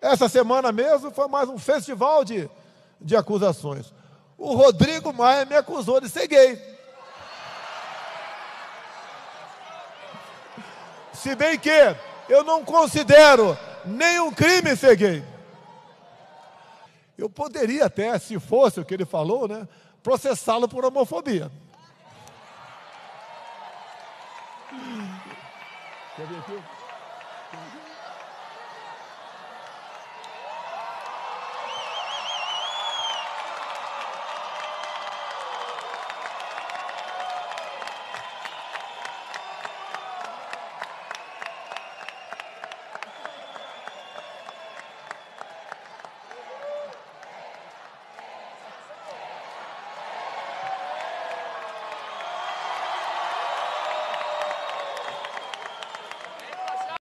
Essa semana mesmo foi mais um festival de acusações. O Rodrigo Maia me acusou de ser gay. Se bem que eu não considero nenhum crime ser gay. Eu poderia até, se fosse o que ele falou, né, processá-lo por homofobia. Quer ver aqui?